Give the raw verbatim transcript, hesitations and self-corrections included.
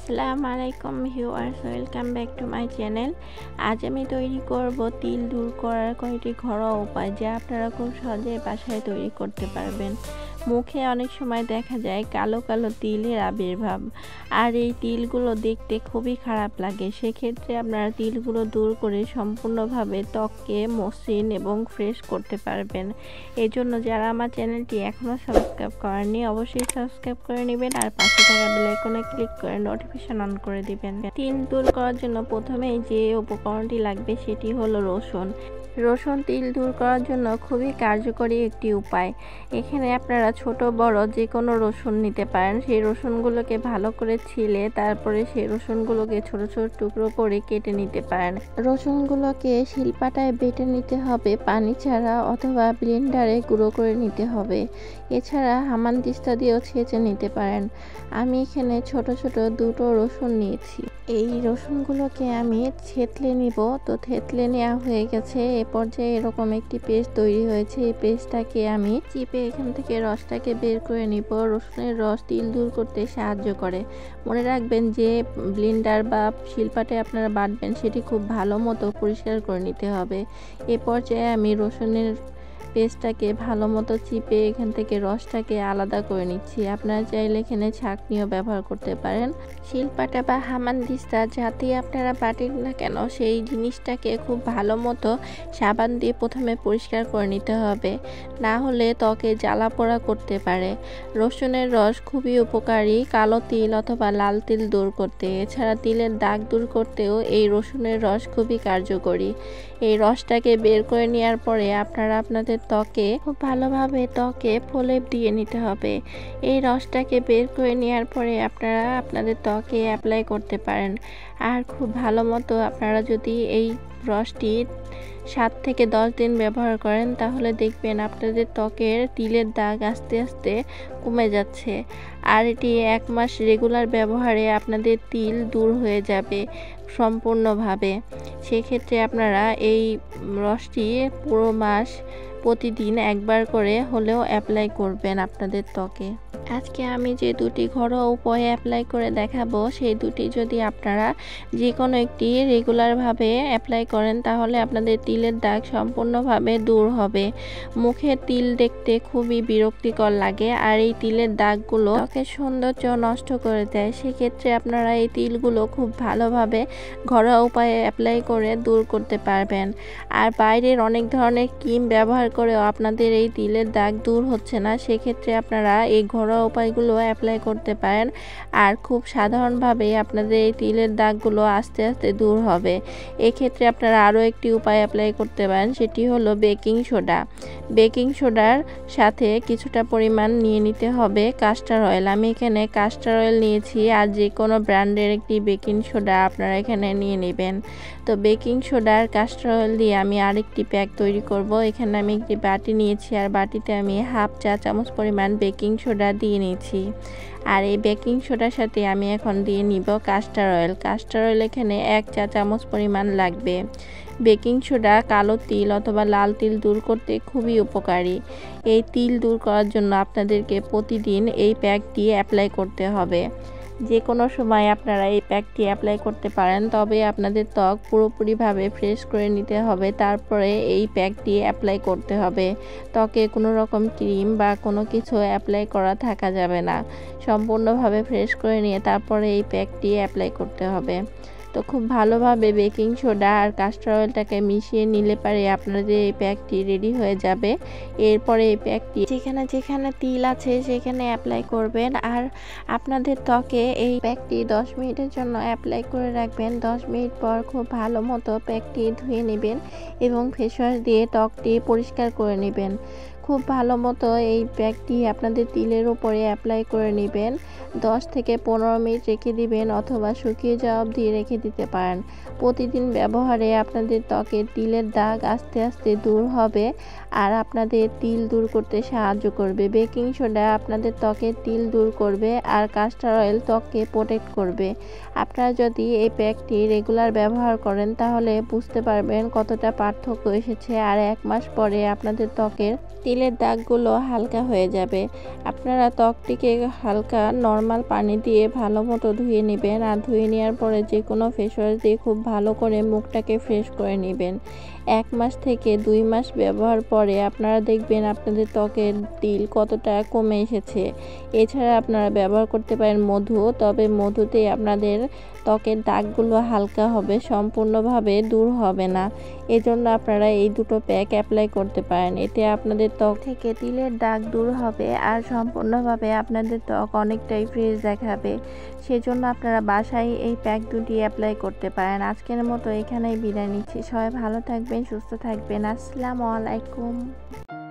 আসসালামু আলাইকুম viewers, welcome back to my channel. আজ আমি তৈরি করব তিল দূর করার কয়েকটি ঘরোয়া উপায়, যা আপনারা খুব সহজে বাসায় তৈরি করতে পারবেন। মুখে অনেক সময় দেখা যায় কালো কালো তিলের আবির্ভাব, আর এই তিলগুলো দেখতে খুবই খারাপ লাগে। সেক্ষেত্রে আপনারা তিলগুলো দূর করে সম্পূর্ণভাবে ত্বককে মসৃণ এবং ফ্রেশ করতে পারবেন। এই জন্য যারা আমার চ্যানেলটি এখনও সাবস্ক্রাইব করেননি, অবশ্যই সাবস্ক্রাইব করে নেবেন আর পাশে থাকা বেল আইকনে ক্লিক করে নোটিফিকেশন অন করে দিবেন। তিল দূর করার জন্য প্রথমেই যে উপকরণটি লাগবে সেটি হলো রসুন। রসুন তিল দূর করার জন্য খুবই কার্যকরী একটি উপায়। এখানে আপনারা ছোট বড় যে কোনো রসুন নিতে পারেন। সেই রসুনগুলোকে ভালো করে ছিলে তারপরে সেই রসুনগুলোকে ছোট ছোট টুকরো করে কেটে নিতে পারেন। রসুনগুলোকে শিলপাটায় বেটে নিতে হবে পানি ছাড়া, অথবা ব্লেন্ডারে গুঁড়ো করে নিতে হবে। এছাড়া হামানদিস্তা দিয়েও ছেঁচে নিতে পারেন। আমি এখানে ছোট ছোট দুটো রসুন নিয়েছি। এই রসুনগুলোকে আমি থেতলে নিব। তো থেতলে নেওয়া হয়ে গেছে। এ পর্যায়ে এরকম একটি পেস্ট তৈরি হয়েছে। এই পেস্টটাকে আমি চিপে এখান থেকে রসটাকে বের করে নিব। রসুনের রস তিল দূর করতে সাহায্য করে। মনে রাখবেন যে ব্লেন্ডার বা শিলপাটে আপনারা বাটবেন সেটি খুব ভালো মতো পরিষ্কার করে নিতে হবে। এ পর্যায়ে আমি রসুনের পেস্টটাকে ভালো মতো চিপে এখান থেকে রসটাকে আলাদা করে নিচ্ছি। আপনারা চাইলে এখানে ছাঁকনিও ব্যবহার করতে পারেন। শিলপাটা বা হামানদিস্তা যাতে আপনারা বাটেন না কেন, সেই জিনিসটাকে খুব ভালো মতো সাবান দিয়ে প্রথমে পরিষ্কার করে নিতে হবে, না হলে ত্বকে জ্বালা পোড়া করতে পারে। রসুনের রস খুবই উপকারী কালো তিল অথবা লাল তিল দূর করতে। এছাড়া তিলের দাগ দূর করতেও এই রসুনের রস খুবই কার্যকরী। এই রসটাকে বের করে নেওয়ার পরে আপনারা আপনাদের ত্বকে খুব ভালোভাবে ত্বকে প্রলেপ দিয়ে নিতে হবে। এই রসটাকে বের করে নেওয়ার পরে আপনারা আপনাদের ত্বকে অ্যাপ্লাই করতে পারেন। আর খুব ভালো মতো আপনারা যদি এই রসটি সাত থেকে দশ দিন ব্যবহার করেন, তাহলে দেখবেন আপনাদের ত্বকের তিলের দাগ আস্তে আস্তে কমে যাচ্ছে। আর এটি এক মাস রেগুলার ব্যবহারে আপনাদের তিল দূর হয়ে যাবে সম্পূর্ণভাবে। সেক্ষেত্রে আপনারা এই রসটি পুরো মাস প্রতিদিন একবার করে হলেও অ্যাপ্লাই করবেন আপনাদের ত্বকে। আজকে আমি যে দুটি ঘরোয়া উপায়ে অ্যাপ্লাই করে দেখাবো, সেই দুটি যদি আপনারা যে কোনো একটি রেগুলারভাবে অ্যাপ্লাই করেন, তাহলে আপনাদের তিলের দাগ সম্পূর্ণভাবে দূর হবে। মুখে তিল দেখতে খুবই বিরক্তিকর লাগে, আর এই তিলের দাগগুলো ত্বকের সৌন্দর্য নষ্ট করে দেয়। সেক্ষেত্রে আপনারা এই তিলগুলো খুব ভালোভাবে ঘরোয়া উপায়ে অ্যাপ্লাই করে দূর করতে পারবেন। আর বাইরের অনেক ধরনের ক্রিম ব্যবহার করেও আপনাদের এই তিলের দাগ দূর হচ্ছে না, সেক্ষেত্রে আপনারা এই ঘরোয়া উপায়গুলো অ্যাপ্লাই করতে পারেন। আর খুব সাধারণভাবে আপনাদের এই তিলের দাগগুলো আস্তে আস্তে দূর হবে। এক্ষেত্রে আপনারা আরও একটি উপায় অ্যাপ্লাই করতে পারেন, সেটি হলো বেকিং সোডা। বেকিং সোডার সাথে কিছুটা পরিমাণ নিয়ে নিতে হবে কাস্টার অয়েল। আমি এখানে কাস্টার অয়েল নিয়েছি, আর যে কোনো ব্র্যান্ডের একটি বেকিং সোডা আপনারা এখানে নিয়ে নেবেন। তো বেকিং সোডার কাস্টার অয়েল দিয়ে আমি আরেকটি প্যাক তৈরি করব। এখানে আমি একটি বাটি নিয়েছি, আর বাটিতে আমি হাফ চা চামচ পরিমাণ বেকিং সোডা দিয়ে নিয়েছি। আর এই বেকিং সোডার সাথে আমি এখন দিয়ে নিব কাস্টার অয়েল। কাস্টার অয়েল এখানে এক চা চামচ পরিমাণ লাগবে। বেকিং সোডা কালো তিল অথবা লাল তিল দূর করতে খুবই উপকারী। এই তিল দূর করার জন্য আপনাদেরকে প্রতিদিন এই প্যাকটি অ্যাপ্লাই করতে হবে। যে কোনো সময় আপনারা এই প্যাকটি অ্যাপ্লাই করতে পারেন, তবে আপনাদের ত্বক পুরোপুরিভাবে ফ্রেশ করে নিতে হবে। তারপরে এই প্যাকটি অ্যাপ্লাই করতে হবে। ত্বকে কোনো রকম ক্রিম বা কোনো কিছু অ্যাপ্লাই করা থাকা যাবে না। সম্পূর্ণভাবে ফ্রেশ করে নিয়ে তারপরে এই প্যাকটি অ্যাপ্লাই করতে হবে। তো খুব ভালোভাবে বেকিং সোডা আর কাস্টার অয়েলটাকে মিশিয়ে নিলে পারে আপনাদের এই প্যাকটি রেডি হয়ে যাবে। এরপরে এই প্যাকটি যেখানে যেখানে তিল আছে সেখানে অ্যাপ্লাই করবেন। আর আপনাদের ত্বকে এই প্যাকটি দশ মিনিটের জন্য অ্যাপ্লাই করে রাখবেন। দশ মিনিট পর খুব ভালো মতো প্যাকটি ধুয়ে নেবেন এবং ফেস ওয়াশ দিয়ে ত্বকটি পরিষ্কার করে নেবেন। খুব ভালো মতো এই প্যাকটি আপনাদের তিলের উপরে অ্যাপ্লাই করে নেবেন। দশ থেকে পনেরো মিনিট রেখে দিবেন, অথবা শুকিয়ে যাওয়া অবধি রেখে দিতে পারেন। প্রতিদিন ব্যবহারে আপনাদের ত্বকের তিলের দাগ আস্তে আস্তে দূর হবে, আর আপনাদের তিল দূর করতে সাহায্য করবে। বেকিং সোডা আপনাদের ত্বকের তিল দূর করবে, আর কাস্টার অয়েল ত্বককে প্রোটেক্ট করবে। আপনারা যদি এই প্যাকটি রেগুলার ব্যবহার করেন, তাহলে বুঝতে পারবেন কতটা পার্থক্য এসেছে। আর এক মাস পরে আপনাদের ত্বকের তিল তিলের দাগগুলো হালকা হয়ে যাবে। আপনারা ত্বকটিকে হালকা নর্মাল পানি দিয়ে ভালো মতো ধুয়ে নেবেন, আর ধুয়ে নেওয়ার পরে যে কোনো ফেস ওয়াশ দিয়ে খুব ভালো করে মুখটাকে ফ্রেশ করে নেবেন। এক মাস থেকে দুই মাস ব্যবহার পরে আপনারা দেখবেন আপনাদের ত্বকের তিল কতটা কমে এসেছে। এছাড়া আপনারা ব্যবহার করতে পারেন মধু, তবে মধুতে আপনাদের ত্বকের দাগগুলো হালকা হবে, সম্পূর্ণভাবে দূর হবে না। এজন্য আপনারা এই দুটো প্যাক অ্যাপ্লাই করতে পারেন। এতে আপনাদের ত্বক থেকে তিলের দাগ দূর হবে আর সম্পূর্ণভাবে আপনাদের ত্বক অনেকটাই ফ্রেশ দেখাবে। সেজন্য আপনারা বাসায় এই প্যাক দুটি অ্যাপ্লাই করতে পারেন। আজকের মতো এখানেই বিদায় নিচ্ছি। সবাই ভালো থাকবেন, সুস্থ থাকবেন। আসসালামু আলাইকুম।